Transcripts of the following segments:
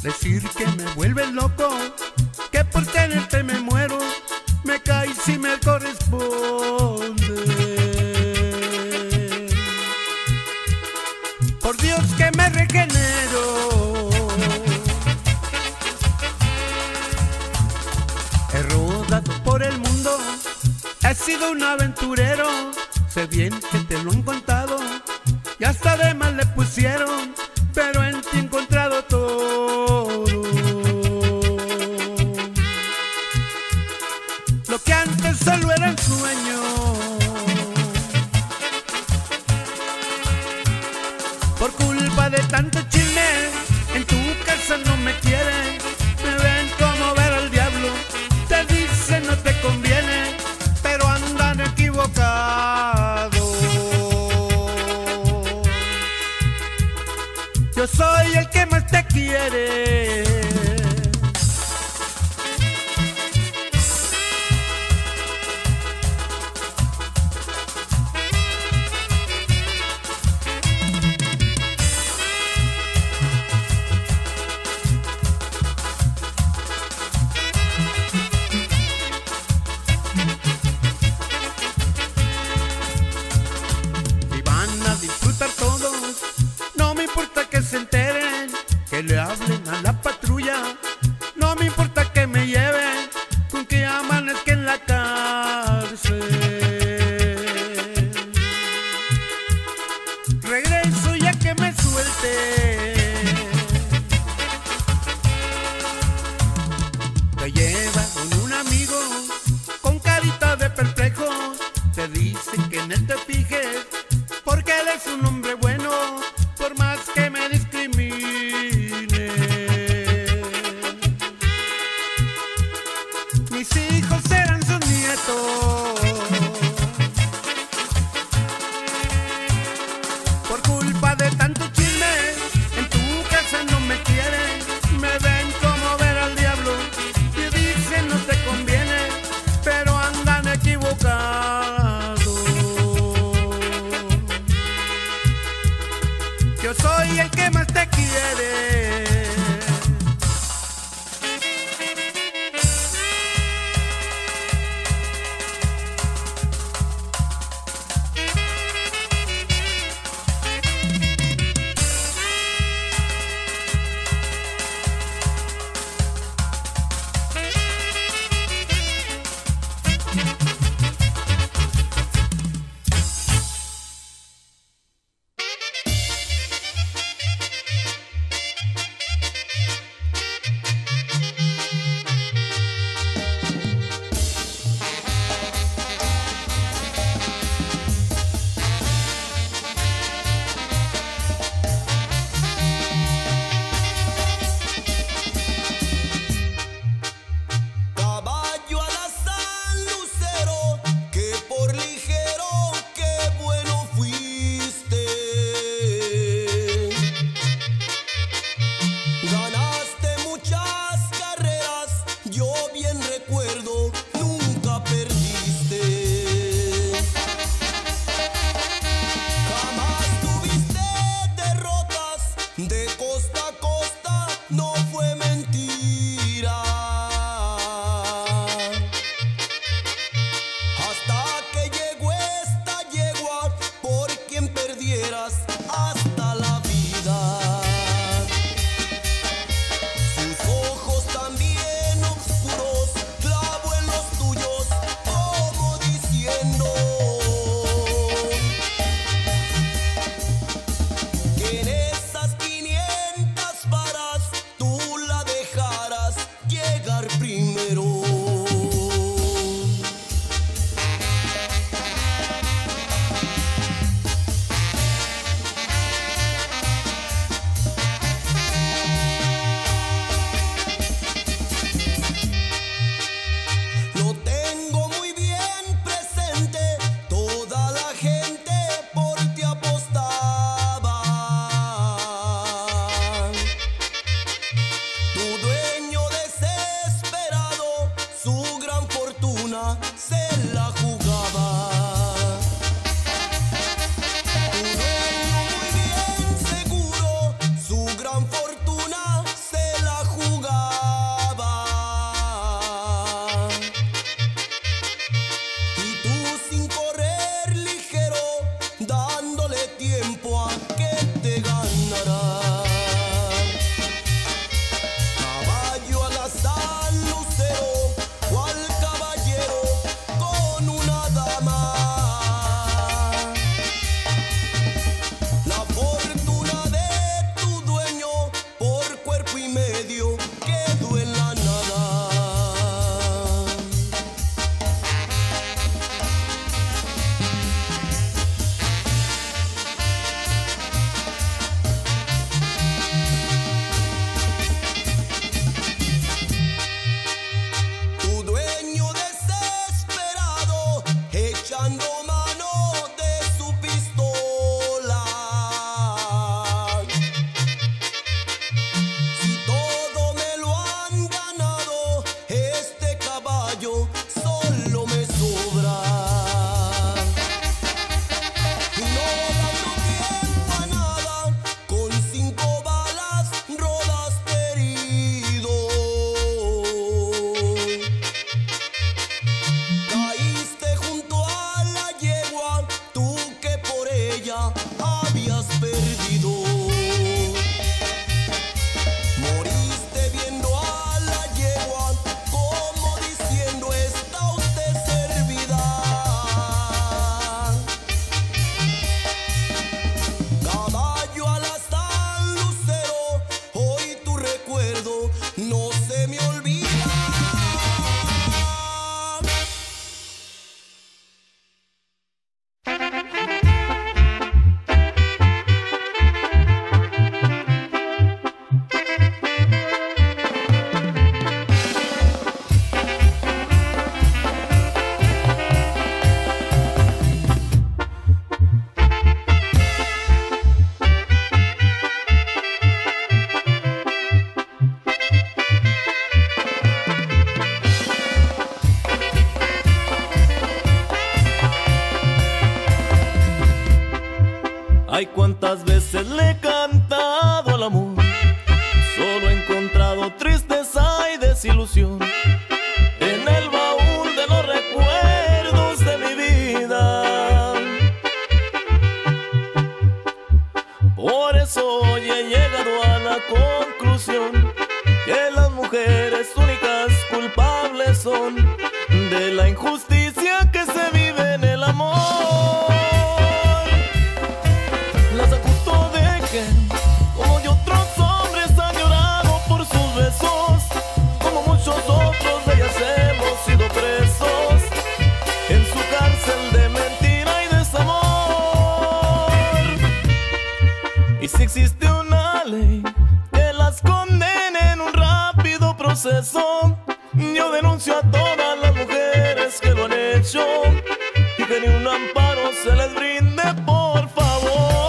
Decir que me vuelves loco, que por tenerte me muero, me caes y me corresponde. Por Dios que me regenero. He rodado por el mundo, he sido un aventurero. Sé bien que te lo han contado y hasta de más le pusieron, pero en ti he encontrado todo. Lo que antes solo era un sueño, por culpa de tanto chisme, en tu casa no me quieren. Me ven como ver al diablo, te dicen no te conviene, pero andan equivocados. Yo soy el que más te quiere. Y van a disfrutar todos, no me importa que se enteren, que le hablen a la patrulla, no me importa que me lleven, con que amanezca en la cárcel. Regreso ya que me suelte. Te lleva con un amigo, con carita de perplejo, te dicen que en él te fijes, porque él es un hombre bueno, por más que me discrimine. Mis hijos serán sus nietos, por culpa de tanto chisme, en tu casa no me quieren. Me ven como ver al diablo y dicen no te conviene, pero andan equivocados. Yo soy el que más te quiere. Por eso hoy he llegado a la conclusión que las mujeres únicas culpables son de la injusticia que se vive en el amor. Las acuso de que, como y otros hombres han llorado por sus besos, como muchos otros de ellas hemos sido presos en su cárcel de mentira y desamor. Y si existe una ley que las condene en un rápido proceso, yo denuncio a todas las mujeres que lo han hecho y que ni un amparo se les brinde, por favor.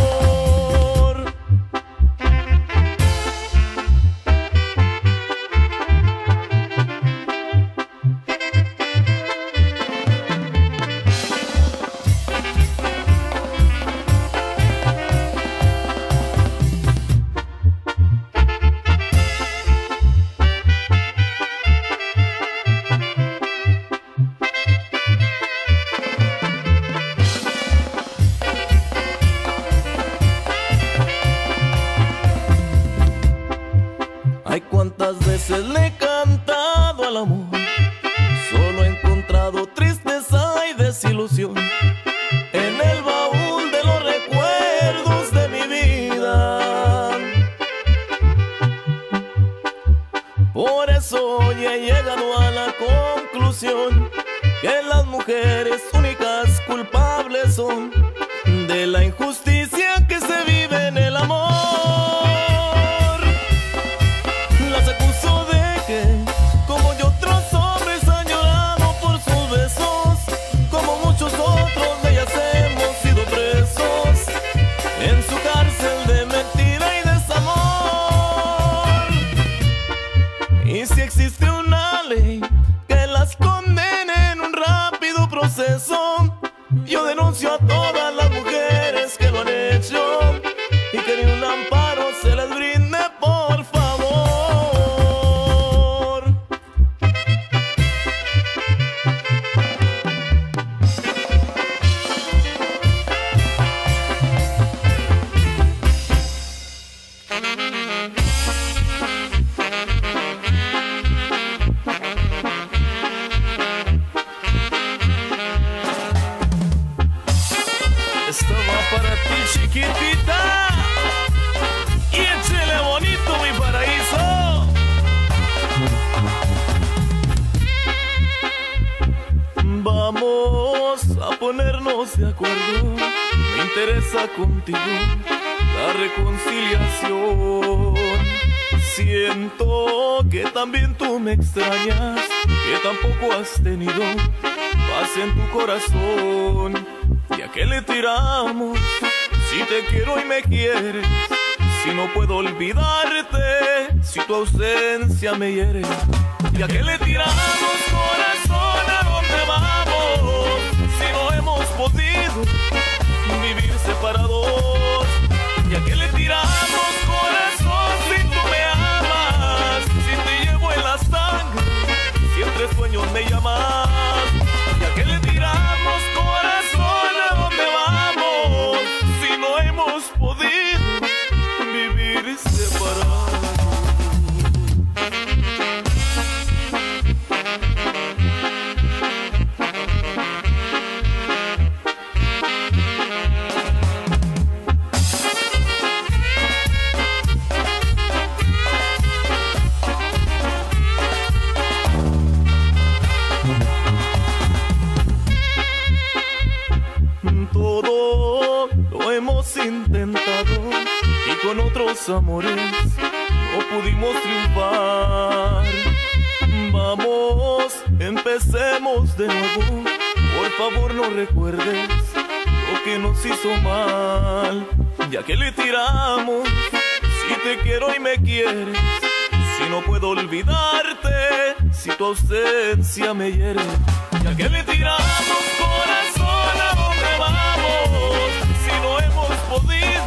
Ay, cuántas veces le he cantado al amor, solo he encontrado tristeza y desilusión en el baúl de los recuerdos de mi vida. Por eso hoy he llegado a la conclusión que las mujeres únicas culpables son de la injusticia que se vive en el amor. Las acuso de que, como y otros hombres han llorado por sus besos, como muchos otros de ellas hemos sido presos en su cárcel de mentira y desamor. Y si existe una ley que las condene en un rápido proceso, yo denuncio a todas las mujeres que lo han hecho y que ni un amparo se les brinde, por favor. Esto va para ti, chiquitita, y échale bonito, mi paraíso. Vamos a ponernos de acuerdo, me interesa contigo la reconciliación. Siento que también tú me extrañas, que tampoco has tenido paz en tu corazón. ¿Ya qué le tiramos? Si te quiero y me quieres, si no puedo olvidarte, si tu ausencia me hiere. ¿Ya qué le tiramos, corazón? ¿A dónde vamos? Si no hemos podido vivir separados. ¿Ya qué le tiramos, corazón? Si tú me amas, si te llevo en la sangre, si entre sueños me llamas. ¿Ya qué le tiramos, corazón? ¿A dónde vamos? Si no hemos podido vivir separados. Todo lo hemos intentado y con otros amores no pudimos triunfar. Vamos, empecemos de nuevo. Por favor no recuerdes lo que nos hizo mal. Ya que le tiramos, si te quiero y me quieres, si no puedo olvidarte, si tu ausencia me hiere. Ya que le tiramos, corazón, ¿a dónde vamos? Si no hemos podido